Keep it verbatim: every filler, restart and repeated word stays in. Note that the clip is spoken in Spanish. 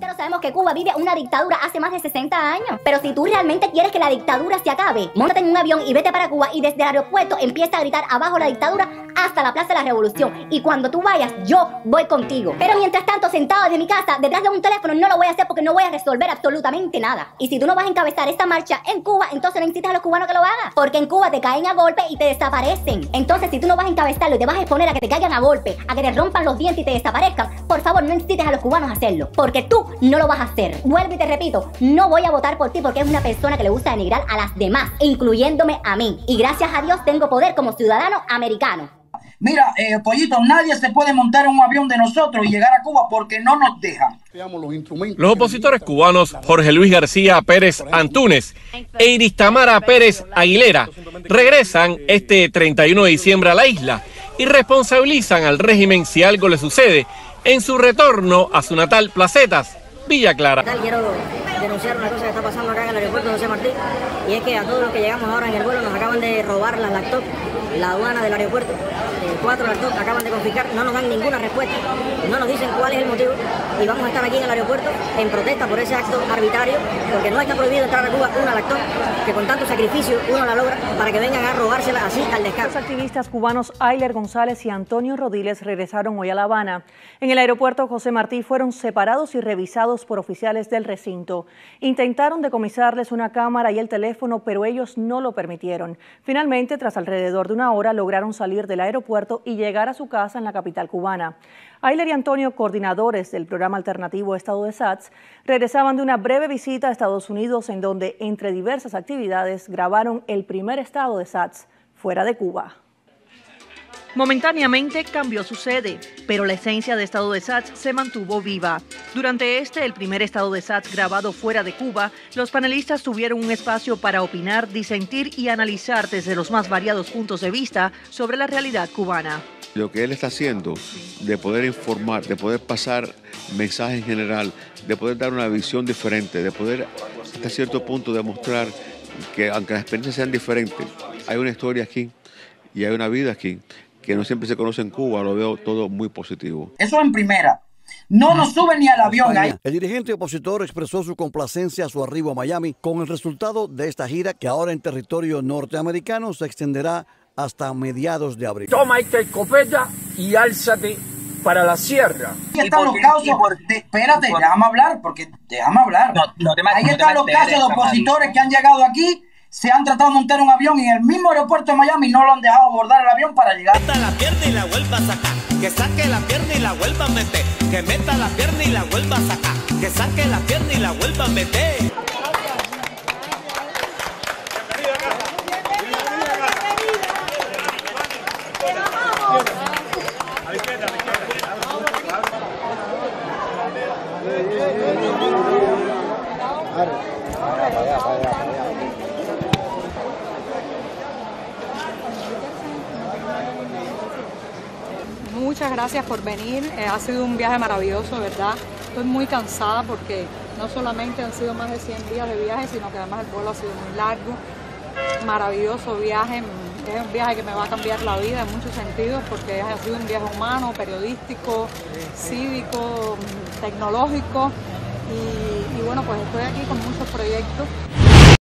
Pero sabemos que Cuba vive una dictadura hace más de sesenta años. Pero si tú realmente quieres que la dictadura se acabe, móntate en un avión y vete para Cuba y desde el aeropuerto empieza a gritar abajo la dictadura hasta la Plaza de la Revolución. Y cuando tú vayas, yo voy contigo. Pero mientras tanto, sentado desde mi casa, detrás de un teléfono, no lo voy a hacer porque no voy a resolver absolutamente nada. Y si tú no vas a encabezar esta marcha en Cuba, entonces no incites a los cubanos que lo hagan. Porque en Cuba te caen a golpe y te desaparecen. Entonces, si tú no vas a encabezarlo y te vas a exponer a que te caigan a golpe, a que te rompan los dientes y te desaparezcan, por favor, no incites a los cubanos a hacerlo. Porque tú no lo vas a hacer. Vuelvo y te repito, no voy a votar por ti porque es una persona que le gusta denigrar a las demás, incluyéndome a mí. Y gracias a Dios tengo poder como ciudadano americano. Mira, eh, Pollito, nadie se puede montar en un avión de nosotros y llegar a Cuba porque no nos dejan. Los opositores cubanos Jorge Luis García Pérez Antúnez e Iristamara Pérez Aguilera regresan este treinta y uno de diciembre a la isla y responsabilizan al régimen si algo le sucede en su retorno a su natal Placetas, Villa Clara. Quiero denunciar una cosa que está pasando acá en el aeropuerto de José Martí, y es que a todos los que llegamos ahora en el vuelo nos acaban de robar las laptops, la aduana del aeropuerto, eh, cuatro laptops acaban de confiscar, no nos dan ninguna respuesta, no nos dicen cuál es el motivo, y vamos a estar aquí en el aeropuerto en protesta por ese acto arbitrario, porque no está prohibido entrar a Cuba una laptop, que con tanto sacrificio uno la logra, para que vengan a robársela así al descaro. Los activistas cubanos Ayler González y Antonio Rodiles regresaron hoy a La Habana. En el aeropuerto José Martí fueron separados y revisados por oficiales del recinto. Intentaron decomisarles una cámara y el teléfono, pero ellos no lo permitieron. Finalmente, tras alrededor de una hora, lograron salir del aeropuerto y llegar a su casa en la capital cubana. Ayler y Antonio, coordinadores del programa alternativo Estado de Sats, regresaban de una breve visita a Estados Unidos en donde, entre diversas actividades, grabaron el primer estado de Sats fuera de Cuba. Momentáneamente cambió su sede, pero la esencia de Estado de Sats se mantuvo viva. Durante este, el primer Estado de Sats grabado fuera de Cuba, los panelistas tuvieron un espacio para opinar, disentir y analizar desde los más variados puntos de vista sobre la realidad cubana. Lo que él está haciendo, de poder informar, de poder pasar mensaje en general, de poder dar una visión diferente, de poder hasta cierto punto demostrar que aunque las experiencias sean diferentes, hay una historia aquí y hay una vida aquí que no siempre se conoce en Cuba, lo veo todo muy positivo. Eso en primera. No nos suben ni al avión ahí. El dirigente opositor expresó su complacencia a su arribo a Miami con el resultado de esta gira que ahora en territorio norteamericano se extenderá hasta mediados de abril. Toma esta escopeta y álzate para la sierra. Ahí están los casos, de, espérate, déjame hablar, porque déjame hablar. No, no te Ahí no están los casos de opositores que han llegado aquí, se han tratado de montar un avión y en el mismo aeropuerto de Miami no lo han dejado abordar el avión para llegar. Que meta la pierna y la vuelva a sacar, que saque la pierna y la vuelva a meter, que meta la pierna y la vuelva a sacar, que saque la pierna y la vuelva a meter. Muchas gracias por venir, eh, ha sido un viaje maravilloso, ¿verdad? Estoy muy cansada porque no solamente han sido más de cien días de viaje, sino que además el vuelo ha sido muy largo. Maravilloso viaje, es un viaje que me va a cambiar la vida en muchos sentidos porque ha sido un viaje humano, periodístico, cívico, tecnológico y, y bueno, pues estoy aquí con muchos proyectos.